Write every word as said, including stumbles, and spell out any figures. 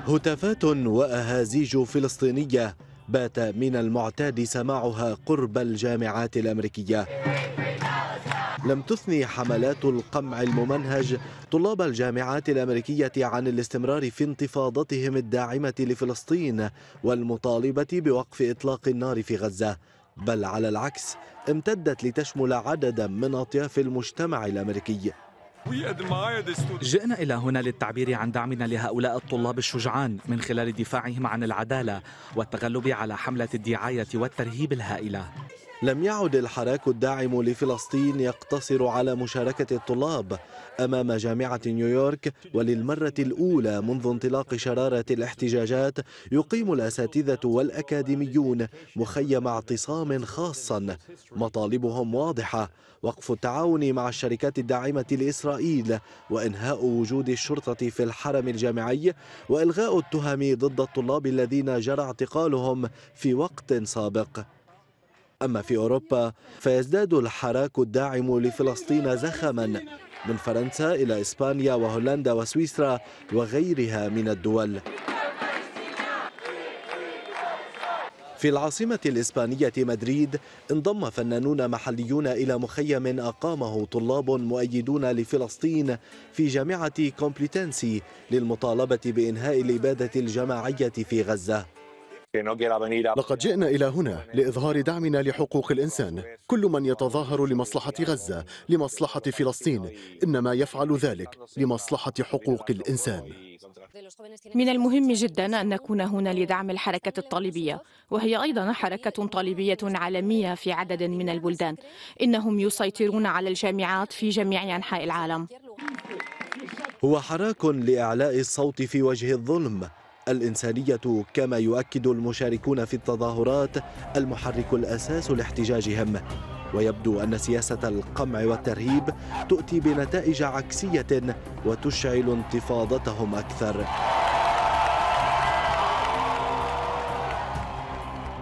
هتافات وأهازيج فلسطينية بات من المعتاد سماعها قرب الجامعات الأمريكية. لم تثني حملات القمع الممنهج طلاب الجامعات الأمريكية عن الاستمرار في انتفاضتهم الداعمة لفلسطين والمطالبة بوقف إطلاق النار في غزة، بل على العكس امتدت لتشمل عددا من أطياف المجتمع الأمريكي. جئنا إلى هنا للتعبير عن دعمنا لهؤلاء الطلاب الشجعان من خلال دفاعهم عن العدالة والتغلب على حملة الدعاية والترهيب الهائلة. لم يعد الحراك الداعم لفلسطين يقتصر على مشاركة الطلاب أمام جامعة نيويورك، وللمرة الأولى منذ انطلاق شرارة الاحتجاجات يقيم الأساتذة والأكاديميون مخيم اعتصام خاصا. مطالبهم واضحة: وقف التعاون مع الشركات الداعمة لإسرائيل، وإنهاء وجود الشرطة في الحرم الجامعي، وإلغاء التهم ضد الطلاب الذين جرى اعتقالهم في وقت سابق. أما في أوروبا فيزداد الحراك الداعم لفلسطين زخما من فرنسا إلى إسبانيا وهولندا وسويسرا وغيرها من الدول. في العاصمة الإسبانية مدريد انضم فنانون محليون إلى مخيم أقامه طلاب مؤيدون لفلسطين في جامعة كومبلوتنسي للمطالبة بإنهاء الإبادة الجماعية في غزة. لقد جئنا إلى هنا لإظهار دعمنا لحقوق الإنسان. كل من يتظاهر لمصلحة غزة، لمصلحة فلسطين، إنما يفعل ذلك لمصلحة حقوق الإنسان. من المهم جدا أن نكون هنا لدعم الحركة الطالبية، وهي أيضا حركة طالبية عالمية في عدد من البلدان. إنهم يسيطرون على الجامعات في جميع أنحاء العالم. هو حراك لإعلاء الصوت في وجه الظلم الإنسانية، كما يؤكد المشاركون في التظاهرات المحرك الأساس لاحتجاجهم. ويبدو أن سياسة القمع والترهيب تؤتي بنتائج عكسية وتشعل انتفاضتهم أكثر.